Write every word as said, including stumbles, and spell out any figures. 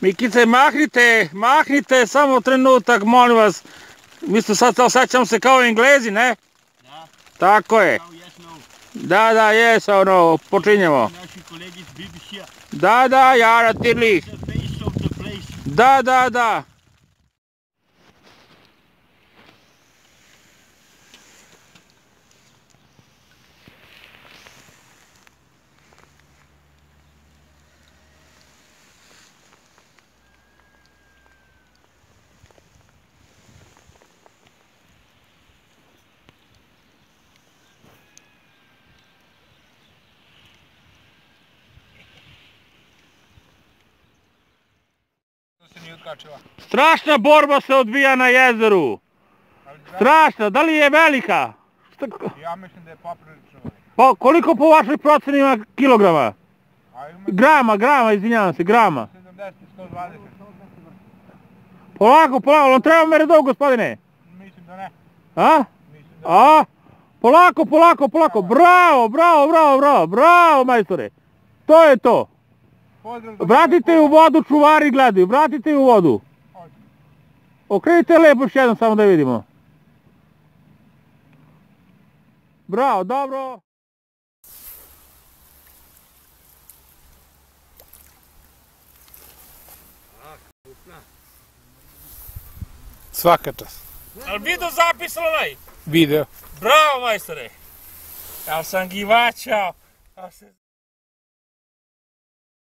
Mikice, mahnite, mahnite, samo trenutak, molim vas. Mi smo sad osjećamo se kao Englezi, ne? Da. Tako je. Da, da, jes, ono, počinjemo. Naši kolegi iz B B C-a. Da, da, Jara Tirli. The face of the place. Da, da, da. Strašna borba se odvija na jezeru. Strašna, da li je velika? Ja mislim da je poprilično velika. Pa koliko po vašoj proceni ima kilograma? Grama, grama, izvinjavam se, grama. sedamdeset do sto dvadeset. Polako, polako, on treba mere dog, gospodine? Mislim da ne. A? Mislim da A? Polako, polako, polako, bravo, bravo, bravo, bravo, bravo, majstore. To je to. Vratite u vodu, čuvari gledaju, vratite u vodu. Okrenite lepo još jednom samo da vidimo. Bravo, dobro. Svaka čast. Jel video zapis onaj? Video. Bravo, majstore. Jel sam givačao.